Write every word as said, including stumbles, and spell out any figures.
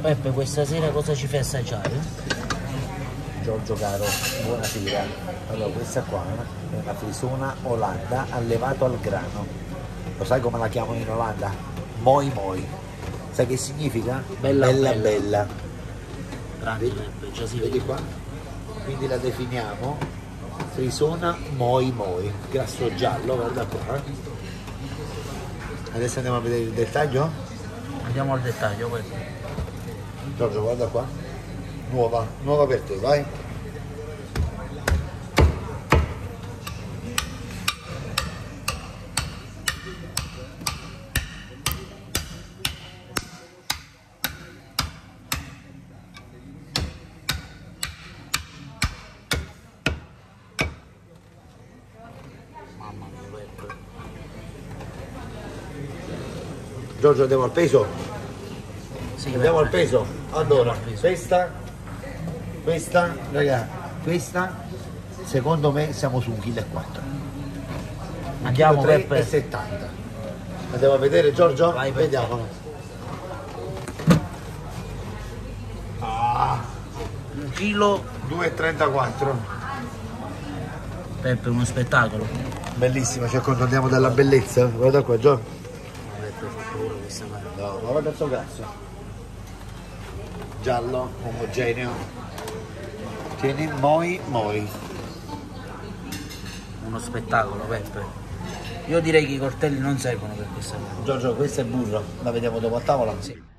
Peppe, questa sera cosa ci fai assaggiare? Giorgio caro, buonasera. Allora, questa qua è una frisona Olanda allevato al grano. Lo sai come la chiamano in Olanda? Moi moi. Sai che significa? Bella bella. bella. bella. Grande Peppe, già si Vedi vede. qua? Quindi la definiamo frisona moi moi. Grasso giallo, guarda qua. Adesso andiamo a vedere il dettaglio. Andiamo al dettaglio, Peppe. Giorgio, guarda qua. Nuova, nuova per te, vai. Mamma mia, Peppe. Giorgio, andiamo al peso? Sì, Andiamo al Peppe. peso. Allora, al peso. questa, questa, raga, questa, secondo me siamo su un chilo e quattro. Andiamo tre Peppe. e settanta. Andiamo a vedere Giorgio? Vai, Peppe. Vediamo. Ah, Un chilo. due e trentaquattro. Peppe, uno spettacolo. Bellissima, cioè controlliamo della bellezza. Guarda qua, Giorgio. Peppe, fa paura questa cosa. No, ma guarda il suo grasso. Giallo, omogeneo. Tieni moi moi. Uno spettacolo, Peppe. Io direi che i coltelli non servono per questa cosa. Giorgio, questo è burro. La vediamo dopo a tavola? Sì.